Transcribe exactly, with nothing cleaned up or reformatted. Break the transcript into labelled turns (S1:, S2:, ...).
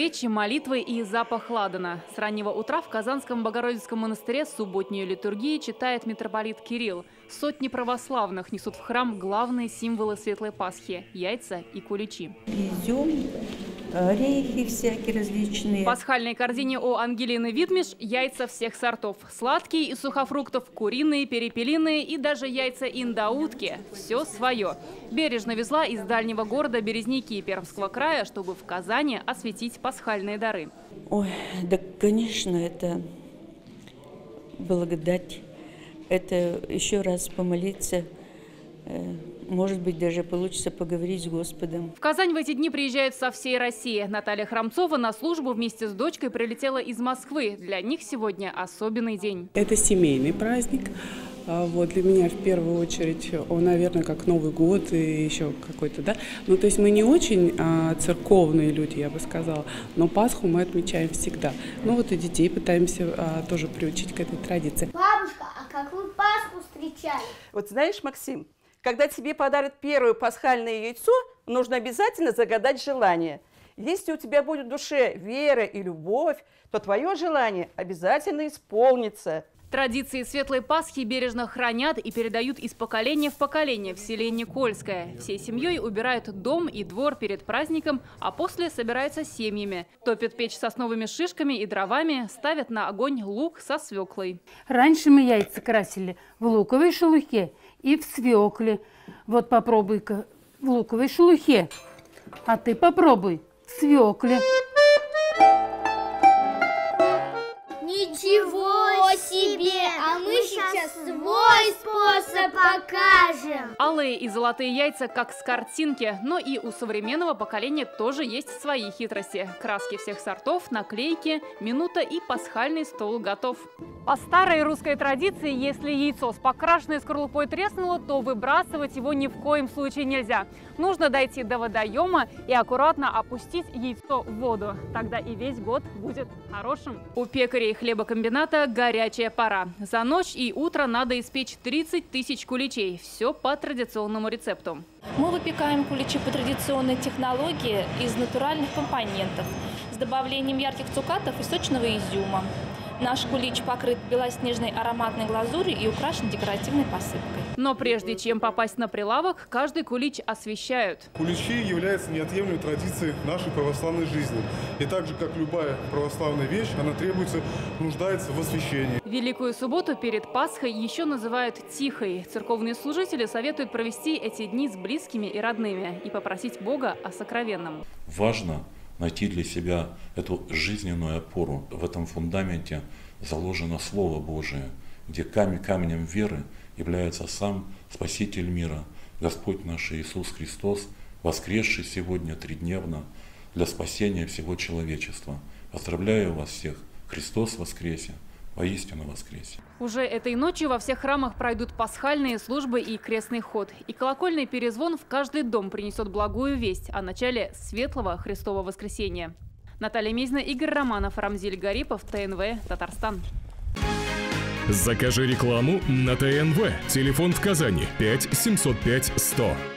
S1: свечи, молитвы и запах ладана. С раннего утра в Казанском Богородицком монастыре субботнюю литургию читает митрополит Кирилл. Сотни православных несут в храм главные символы Светлой Пасхи – яйца и куличи.
S2: Изюм, орехи всякие различные.
S1: В пасхальной корзине у Ангелины Витмиш яйца всех сортов. Сладкие из сухофруктов, куриные, перепелиные и даже яйца индаутки. Все свое. Бережно везла из дальнего города Березники Пермского края, чтобы в Казани осветить пасхальные дары.
S2: Ой, да, конечно, это благодать. Это еще раз помолиться. Может быть, даже получится поговорить с Господом.
S1: В Казань в эти дни приезжают со всей России. Наталья Храмцова на службу вместе с дочкой прилетела из Москвы. Для них сегодня особенный день.
S3: Это семейный праздник. Вот для меня в первую очередь он, наверное, как Новый год и еще какой-то, да. Ну, то есть мы не очень а, церковные люди, я бы сказала, но Пасху мы отмечаем всегда. Ну, вот и детей пытаемся а, тоже приучить к этой традиции.
S4: Бабушка, а как вы Пасху встречали?
S5: Вот знаешь, Максим, когда тебе подарят первое пасхальное яйцо, нужно обязательно загадать желание. Если у тебя будет в душе вера и любовь, то твое желание обязательно исполнится.
S1: Традиции Светлой Пасхи бережно хранят и передают из поколения в поколение в селе Никольское. Всей семьей убирают дом и двор перед праздником, а после собираются семьями. Топят печь сосновыми шишками и дровами, ставят на огонь лук со свеклой.
S6: Раньше мы яйца красили в луковой шелухе и в свекле. Вот попробуй-ка в луковой шелухе, а ты попробуй в свекле.
S4: Ничего себе! А мы сейчас свой способ покажем!
S1: Алые и золотые яйца как с картинки, но и у современного поколения тоже есть свои хитрости. Краски всех сортов, наклейки, минута и пасхальный стол готов. По старой русской традиции, если яйцо с покрашенной скорлупой треснуло, то выбрасывать его ни в коем случае нельзя. Нужно дойти до водоема и аккуратно опустить яйцо в воду. Тогда и весь год будет хорошим. У пекарей хлебокомбината горячая пора. За ночь и утро надо испечь тридцать тысяч куличей. Все по традиционному рецепту.
S7: Мы выпекаем куличи по традиционной технологии из натуральных компонентов с добавлением ярких цукатов и сочного изюма. Наш кулич покрыт белоснежной ароматной глазурью и украшен декоративной посыпкой.
S1: Но прежде чем попасть на прилавок, каждый кулич освещают.
S8: Куличи являются неотъемлемой традицией нашей православной жизни. И так же, как любая православная вещь, она требуется, нуждается в освящении.
S1: Великую субботу перед Пасхой еще называют Тихой. Церковные служители советуют провести эти дни с близкими и родными и попросить Бога о сокровенном.
S9: Важно найти для себя эту жизненную опору. В этом фундаменте заложено Слово Божие, где камень камнем веры является сам Спаситель мира, Господь наш Иисус Христос, воскресший сегодня тридневно для спасения всего человечества. Поздравляю вас всех! Христос воскресе! Воистину воскресе!
S1: Уже этой ночью во всех храмах пройдут пасхальные службы и крестный ход. И колокольный перезвон в каждый дом принесет благую весть о начале светлого Христова воскресения. Наталья Мизина, Игорь Романов, Рамзиль Гарипов, ТНВ, Татарстан.
S10: Закажи рекламу на ТНВ. Телефон в Казани пять семьсот пять сто.